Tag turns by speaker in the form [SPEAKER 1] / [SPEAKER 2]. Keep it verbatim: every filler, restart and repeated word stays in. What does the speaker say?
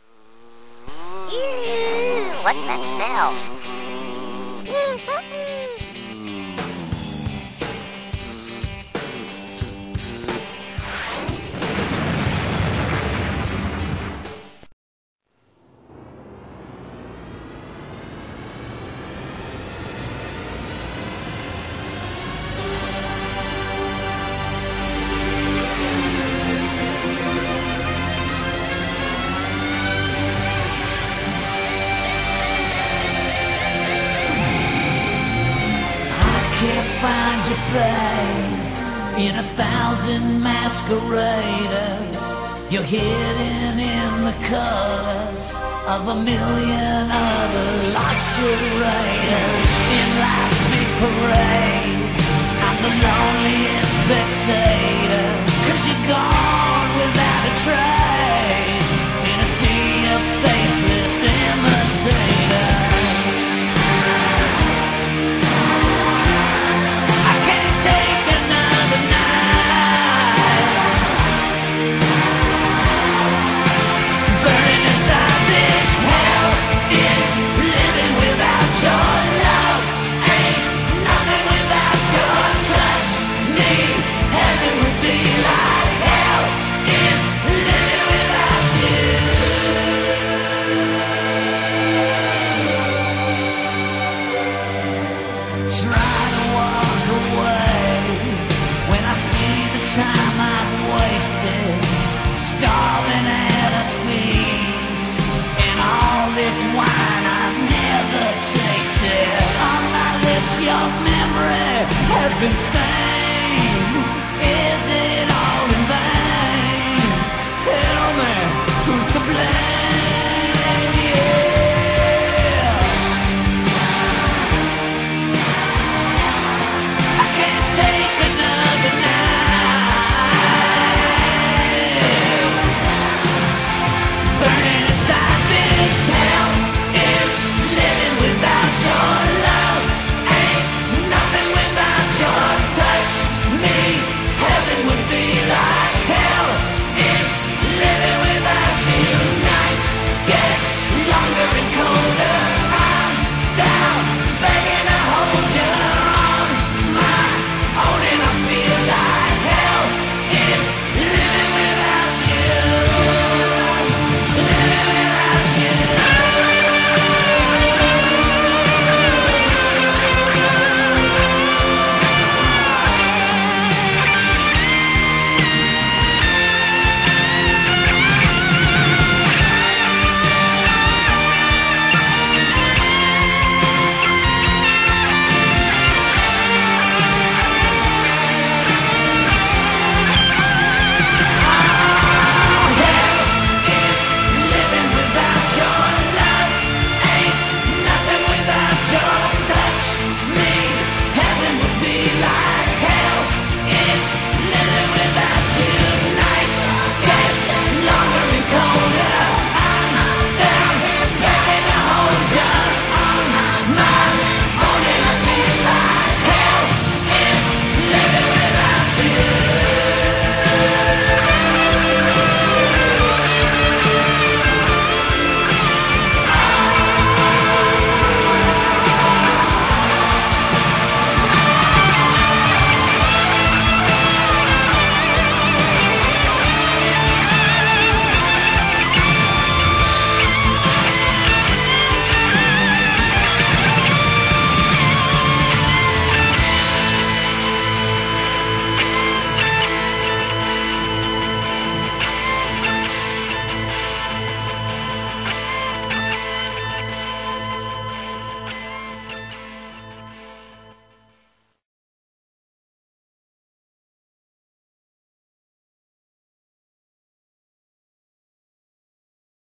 [SPEAKER 1] Ew, what's that smell?
[SPEAKER 2] Can't find your place in a thousand masqueraders. You're hidden in the colors of a million other lost raiders. In life's big parade, I'm the loneliest spectator, 'cause you're gone without a trace in a sea of faceless imitators. Time I've wasted, starving at a feast, and all this wine I've never tasted. On my lips your memory has been stained.